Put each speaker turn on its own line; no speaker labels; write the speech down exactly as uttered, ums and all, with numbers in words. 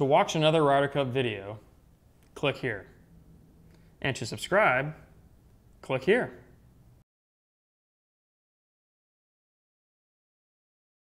To watch another Ryder Cup video, click here. And to subscribe, click here.